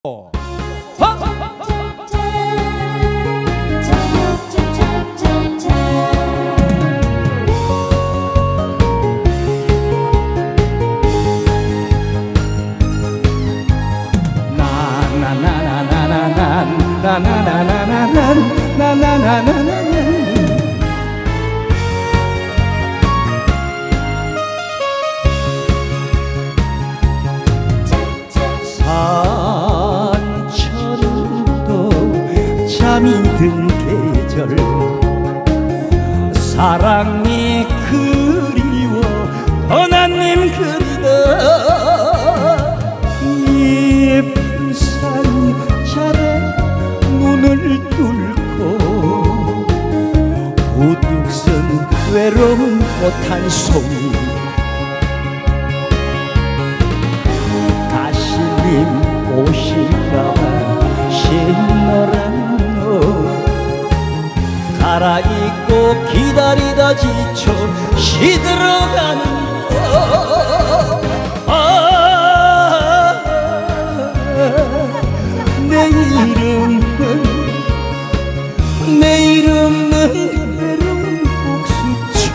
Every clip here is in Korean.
산천도 잠이 든 계절 사랑이 그리워 하나님 그리다 예쁜 산자래 눈을 뚫고 우뚝 선 외로운 꽃 한 송이 가시님 오실까봐 신노란 옷 갈아입고 기다리다 지쳐 시들어가는 내 이름은 외로운 옥수초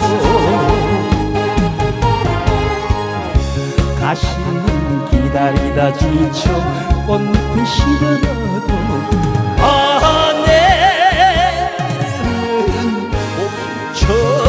가시는 기다리다 지쳐 꽃잎이 시들어도 내 이름은 옥수초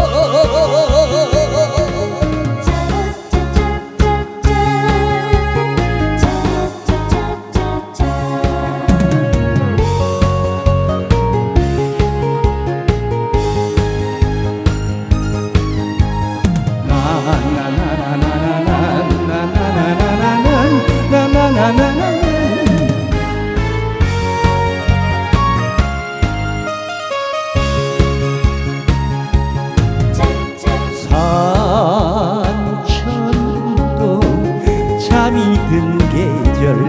산천도 잠이 든 계절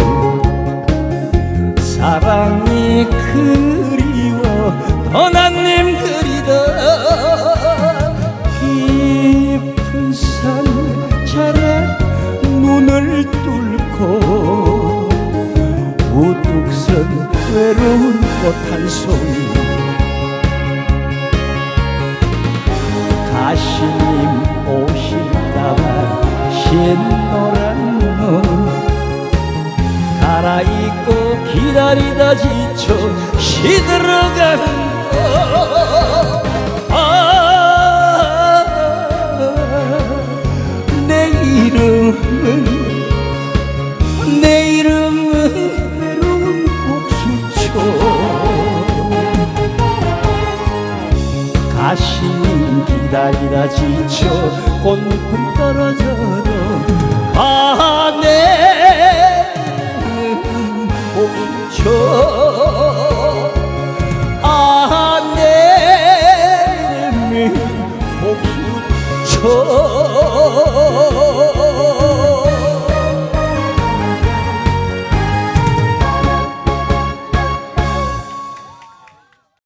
사랑이 그리워 하나님 그리다 깊은 산자래 눈을 뚫고 우뚝 선 외로운 꽃 한 송이 가시님 오실까봐 흰노란 눈 갈아입고 기다리다 지쳐 시들어가는 내 이름은 외로운 옥수초 가시님 기다리다 지쳐 꽃잎은 떨어져도 내 이름은 옥수초 내 이름은 옥수초